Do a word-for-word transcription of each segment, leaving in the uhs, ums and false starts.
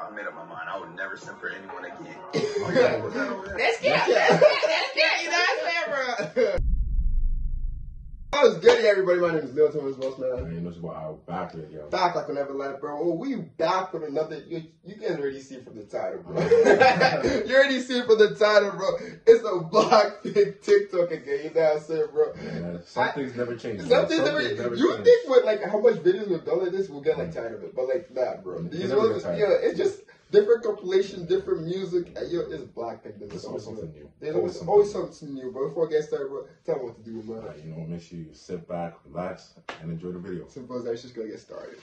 bro. I made up my mind. I would never simp for anyone again. That's good. That's good. You know what I'm saying, bro? What's good, everybody? My name is Lil Thomas Boss, man. Man, you know it's about our back here, yo. Back like I never let it, bro. Oh, we back with another. You, you can already see from the title, bro. You already see from the title, bro. It's a block fit TikTok again. You know what I'm saying, bro? Yeah, some I, things never change. Some things never. never you change. Think with like how much videos we've done like this, we'll get like tired of it, but like nah, bro. These ones, yeah, it's just. Different compilation, different music. Yo, it's black thing. There's always something new. There's always, something, always something new, bro. Before I get started, bro, tell me what to do, man. Right, you know, make sure you sit back, relax, and enjoy the video. Simple as that. It's just gonna get started.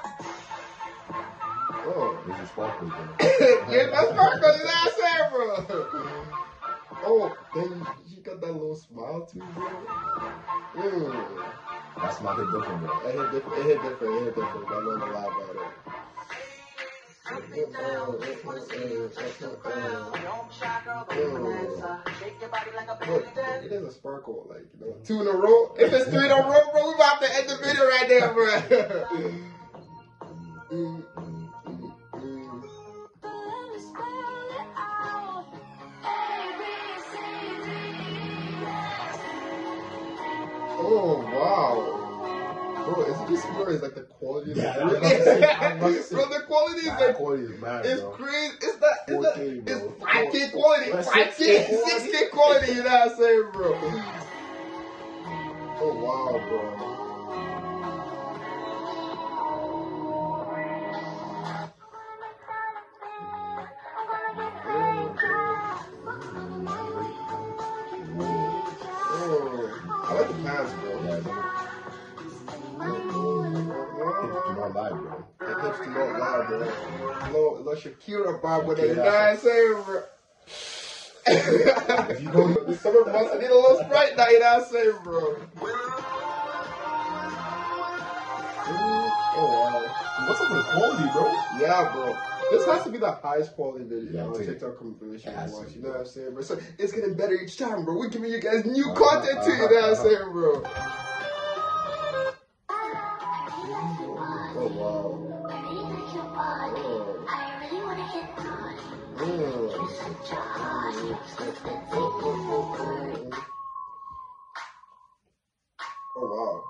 Oh, there's your sparkles, bro. Yeah, my sparkles is outside, bro. Oh, then you got that little smile too, bro. Mm. That smile hit different, bro. It hit different. It hit different. It hit different. I'm not gonna lie about it. Look, it is a sparkle, like, you know, two in a row. If it's three in a row, bro, we about to end the video right there, bro. mm, mm, mm, mm. Oh, wow. Bro, is it just me or is like the quality of the yeah, video? Bro, the quality is like, quality is mad, it's bro. crazy. It's that, it's that, K, it's five K quality, five K, six K quality, you know what I'm saying, bro? Oh, wow, bro. Oh, I like the pants, bro. Yeah, live, bro. It hips to not live, bro. Little, little Shakira vibe with it. You know what I'm saying, bro? If you don't, the summer months, I need a little Sprite now. You know what I'm saying, bro? Oh wow. What's up with the quality, bro? Yeah, bro. This has to be the highest quality video yeah, on take, TikTok compilation yeah, you watch. You know what I'm saying, bro? So it's getting better each time, bro. We're giving you guys new uh, content uh, too. You know what I'm saying, bro? Oh wow. Oh wow.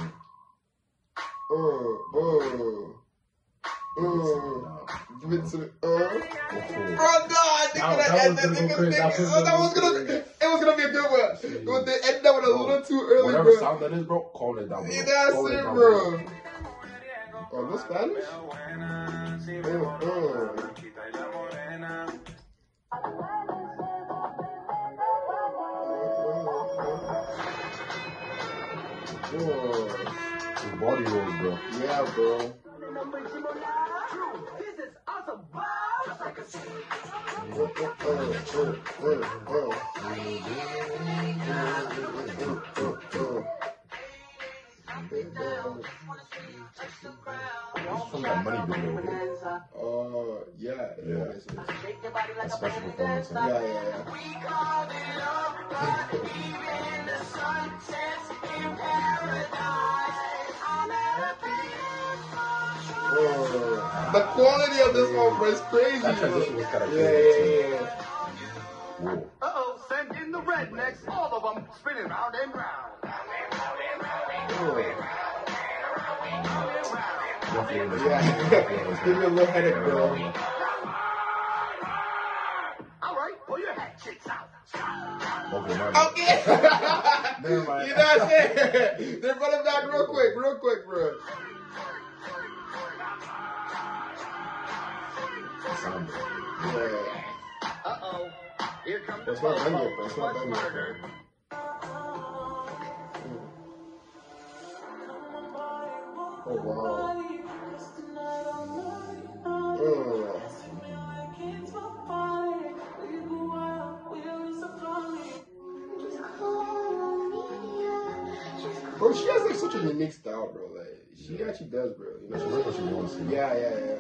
Oh, oh. Mm. Give it to me. Uh. Oh god, they could have ended. They could have. Oh, that was gonna. It was gonna be a good one. But they ended up with a little too early, whatever bro. Whatever sound that is, bro, call it down below. Yeah, that's it, bro. Oh, no Spanish? Oh, oh. Oh. His body rolls, bro. Yeah, bro. This is awesome. Just like a scene. Oh, oh, oh, oh, oh. It's from that Money video, okay? Oh, uh, yeah. Yeah. yeah. A special performance. Yeah, yeah, yeah. Oh, the quality of this one, bro, is crazy. That transition was kind of yeah, crazy. Yeah, yeah, yeah. Uh-oh, send in the rednecks, all of them spinning round and round. Oh. Yeah, give me a little headache, bro. All right, pull your head cheeks out. Okay. You know what I'm saying? Then run it back real quick, real quick, bro. Yeah. Uh-oh, here comes That's the not done yet, popo. bro. It's not done yet, Murder. Oh, wow. Oh. Bro, she has like such a unique style, bro. Like, she yeah. actually does, bro. You know, she knows what she wants. You know? Yeah, yeah, yeah.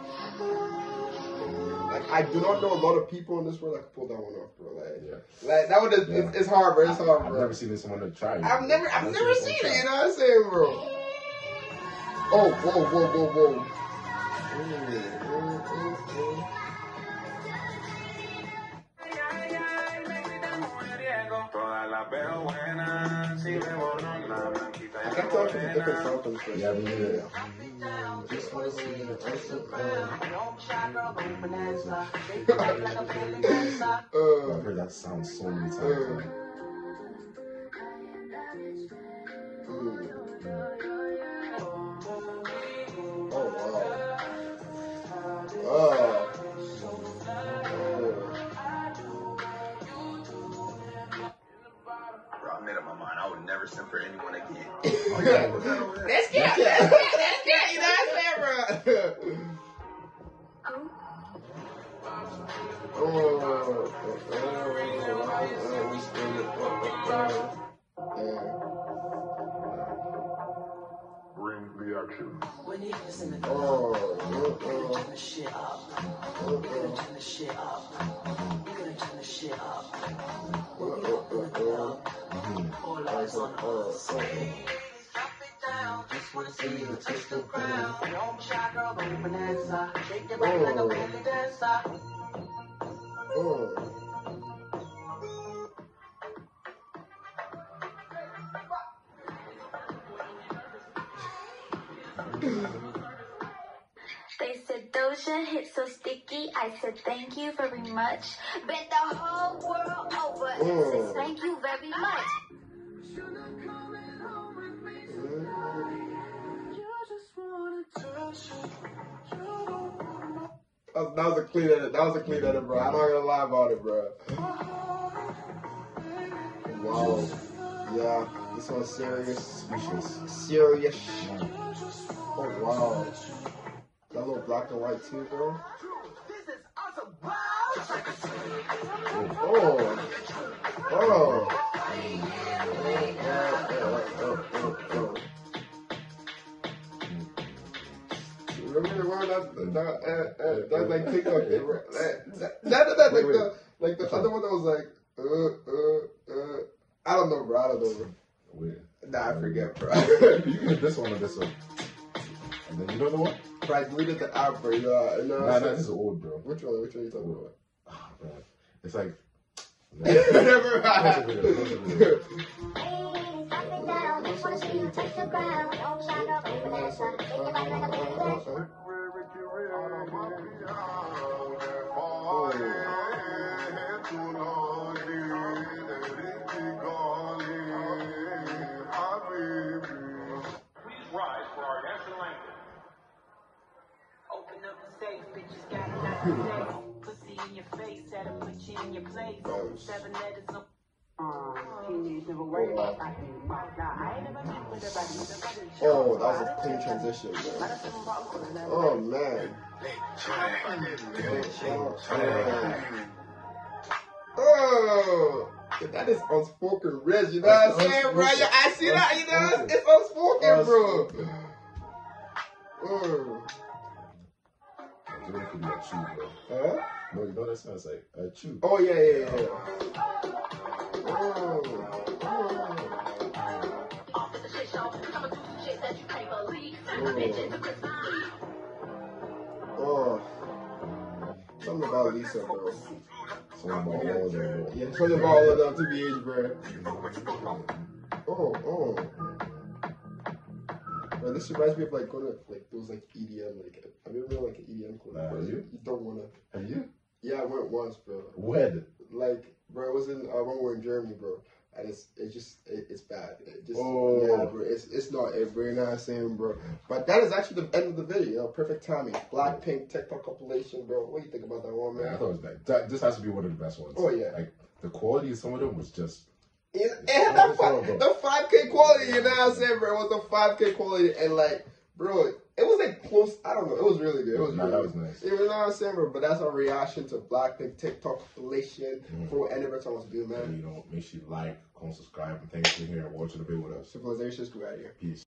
Like, I do not know a lot of people in this world that can pull that one off, bro. Like, yeah. like that one is yeah. it's, it's hard, bro. It's hard, bro. I've never seen this one to try. I've never, I've, I've never seen it. You know what I'm saying, bro? Oh, whoa, whoa, whoa, whoa. Mm, mm. I can't tell if it's a different song from this first. Yeah, me neither. Just wanna see the taste of crown. Uh, I've heard that sound so many times. uh, mm. Oh wow. Oh. Bro, I made up my mind. I would never send for anyone again. That's good. That's good. That's good. You know what I'm saying, bro? Oh. Bring the action. When you listen to Oh. turn the shit up. You're gonna turn the shit up. You're gonna turn the shit up. When we open it up, all eyes on us. Drop it down. Just wanna see the taste of crown. Don't shy girl, go bonanza. Shake your body like a belly dancer. Oh. They said Doja hit so sticky. I said thank you very much. Bent the whole world over and said thank you very much. That was, that was a clean edit. That was a clean edit, bro. I'm not gonna lie about it, bro. Wow. Yeah, this one's serious. Speechless. Serious. Oh wow. That little black and white too, bro. This is awesome. Wow. Oh. Oh. Oh. Remember the one that that uh, uh, that like TikTok that that that, that, that like the like the other one that was like uh uh uh I don't know, bro. I don't know, bro. Wait. Nah, I forget, bro. You can do this one or this one. And then you don't know what? Bro, I deleted the app, bro. You know, you know Nah, nah, this is old, bro. which one? Which one are you talking about? Ah, man. It's like. Never Post a mind. video, post a video. Rise for our national anthem. Open up the safe, bitches got nothing to say. Pussy in your face, had to put you in your place. Seven letters of. Teenage never worry about that. I ain't never met with a Oh, that was a clean transition, bro. Oh man. Oh, that is unspoken res, you know what I'm saying, bro? Yeah, I see that, you know, it's unspoken, bro. Oh. You know it could be a chew, bro. Huh? No, you know that sounds like a chew. Oh, yeah, yeah, yeah. Oh. Oh. Oh. Something about Lisa, bro. Something about all of them, bro. Yeah, something about all of them to be age, bro. Oh, oh. Bro, this reminds me of like going to like those like E D M, like have you ever been like an E D M club? Nah, bro? you? You don't wanna. Have you? Yeah, I went once, bro. When? Like, bro, it was in uh, when we were in Germany, bro. And it's it's just it, it's bad. It just Oh. yeah, bro. It's it's not it, bro. You know what I'm saying, bro? But that is actually the end of the video. You know, perfect timing. Blackpink TikTok compilation, bro. What do you think about that one, Man, I man? thought it was bad. That, this has to be one of the best ones. Oh, yeah. Like, the quality of some of them was just. It, it had that five, the five K quality, you know what I'm saying, bro? It was the five K quality, and like, bro, it was like close. I don't know. It was really good. It was Nah, really that was good. nice. You know what I'm saying, bro? But that's our reaction to Blackpink TikTok compilation Mm. for what Andy Berton wants to do, And, man. you know, make sure you like, comment, subscribe, and thanks for being here and watching the video with us. Civilization, screw out of here. Peace.